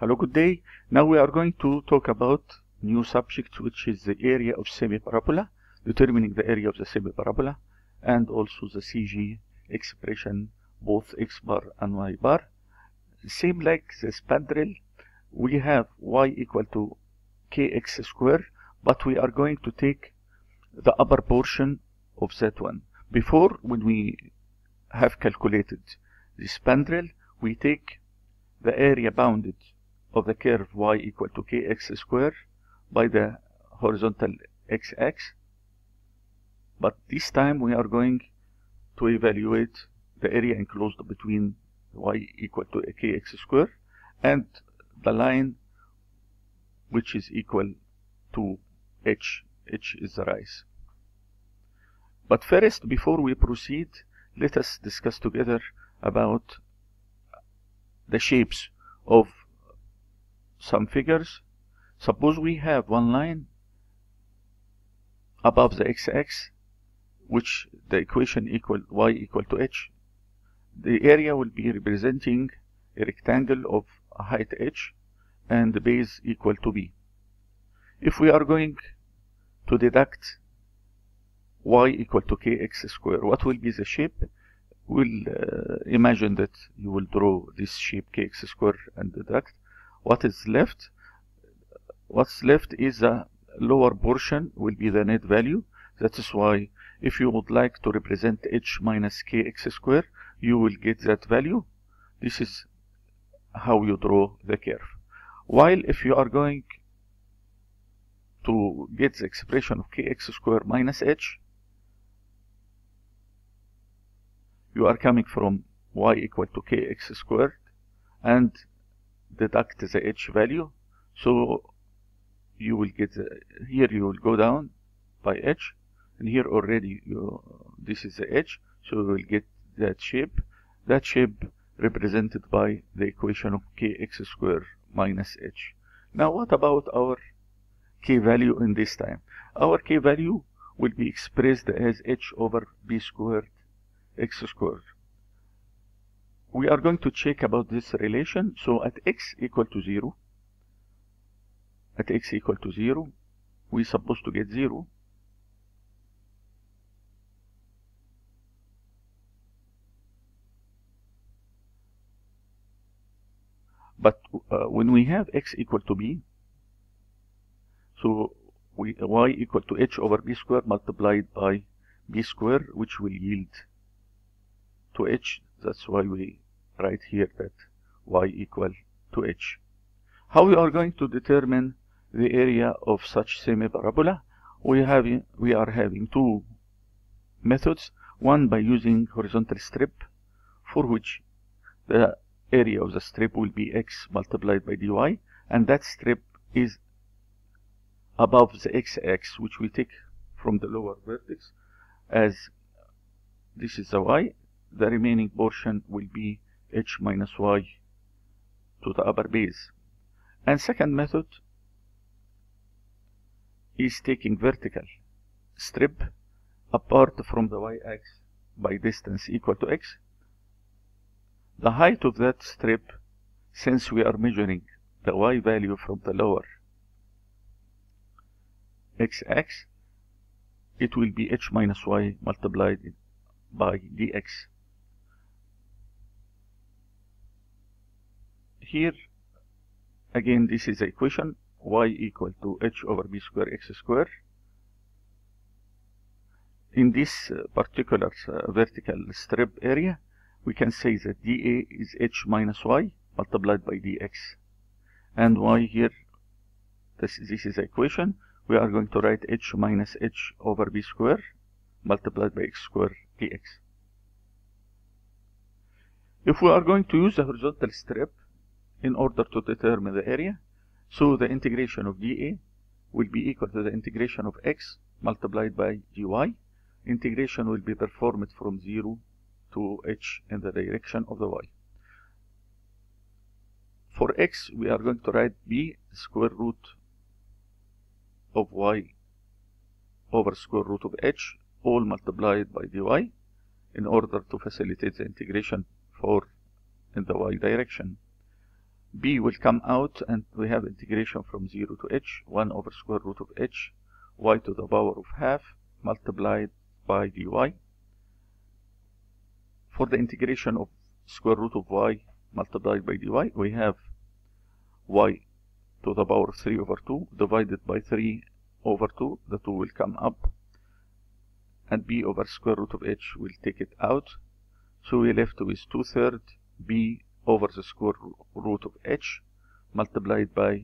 Hello, good day. Now we are going to talk about new subject, which is the area of semi-parabola, determining the area of the semi-parabola, and also the CG expression, both x bar and y bar. Same like the spandrel, we have y equal to kx squared, but we are going to take the upper portion of that one. Before, when we have calculated the spandrel, we take the area bounded of the curve y equal to kx squared by the horizontal x-axis, but this time we are going to evaluate the area enclosed between y equal to kx squared and the line which is equal to h. H is the rise. But first, before we proceed, let us discuss together about the shapes of some figures. Suppose we have one line above the x-axis, which the equation equal y equal to h. The area will be representing a rectangle of a height h and the base equal to b. If we are going to deduct y equal to kx squared, what will be the shape? We'll imagine that you will draw this shape kx squared and deduct. What is left? What's left is the lower portion will be the net value. That is why if you would like to represent h minus kx squared, you will get that value. This is how you draw the curve. While if you are going to get the expression of kx squared minus h, you are coming from y equal to kx squared and deduct the h value. So you will get here you will go down by h, and here already this is the h, so you will get that shape represented by the equation of kx squared minus h. Now what about our k value in this time? Our k value will be expressed as h over b squared x squared. We are going to check about this relation. So at x equal to 0, we are supposed to get 0. But when we have x equal to b, so y equal to h over b squared multiplied by b squared, which will yield to h. That's why we write here that y equal to h. How we are going to determine the area of such semi-parabola? We are having two methods. One by using horizontal strip, for which the area of the strip will be x multiplied by dy, and that strip is above the x-axis, which we take from the lower vertex as this is the y. The remaining portion will be h minus y to the upper base. And second method is taking vertical strip apart from the y-axis by distance equal to x. The height of that strip, since we are measuring the y value from the lower x-axis, it will be h minus y multiplied by dx. Here again, this is the equation y equal to h over b squared x squared. In this particular vertical strip area, we can say that dA is h minus y multiplied by dx, and y here, this is the equation. We are going to write h minus h over b squared multiplied by x squared dx. If we are going to use the horizontal strip in order to determine the area, so the integration of dA will be equal to the integration of x multiplied by dy. Integration will be performed from 0 to h in the direction of the y. For x, we are going to write b square root of y over square root of h, all multiplied by dy, in order to facilitate the integration for in the y direction. b will come out, and we have integration from 0 to h, 1 over square root of h, y to the power of half, multiplied by dy. For the integration of square root of y multiplied by dy, we have y to the power of 3 over 2 divided by 3 over 2. The 2 will come up, and b over square root of h will take it out. So we left with 2/3 b over the square root of h multiplied by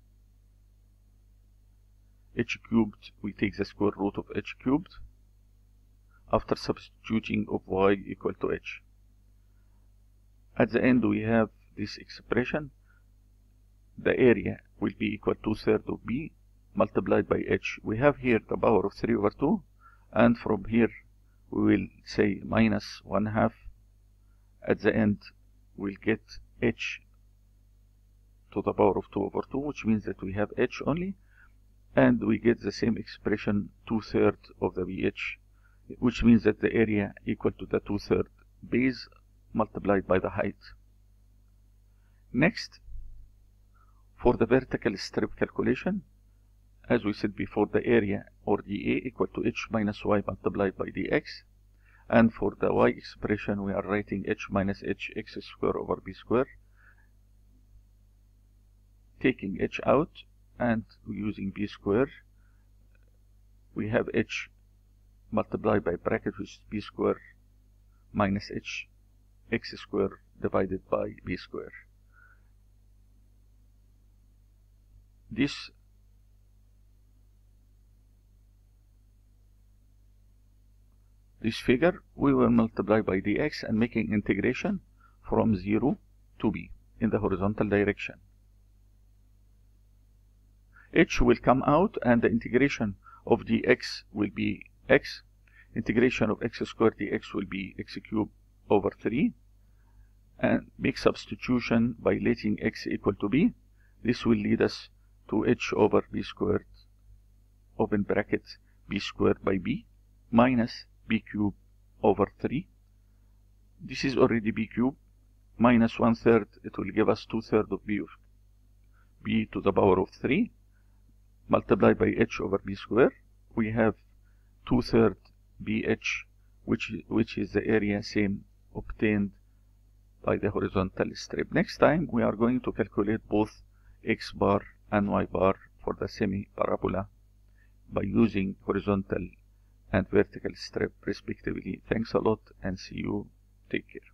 h cubed. We take the square root of h cubed after substituting of y equal to h. At the end we have this expression. The area will be equal to 2/3 of b multiplied by h. We have here the power of 3 over 2, and from here we will say minus 1/2. At the end we'll get h to the power of 2 over 2, which means that we have h only, and we get the same expression 2/3 of the bh, which means that the area equal to the 2/3 base multiplied by the height. Next, for the vertical strip calculation, as we said before, the area or dA equal to h minus y multiplied by dx. And for the y expression, we are writing h minus h x square over b square, taking h out and using b square. We have h multiplied by bracket, which is b square minus h x square divided by b square. This figure we will multiply by dx and making integration from 0 to b in the horizontal direction. H will come out, and the integration of dx will be x. Integration of x squared dx will be x cubed over 3. And make substitution by letting x equal to b. This will lead us to h over b squared, open bracket, b squared by b, minus b cubed over 3. This is already b cubed, minus 1/3, it will give us 2/3 of b to the power of 3, multiplied by h over b square. We have 2/3 bh, which is the area same obtained by the horizontal strip. Next time we are going to calculate both x bar and y bar for the semi-parabola by using horizontal and vertical strip respectively. Thanks a lot, and see you. Take care.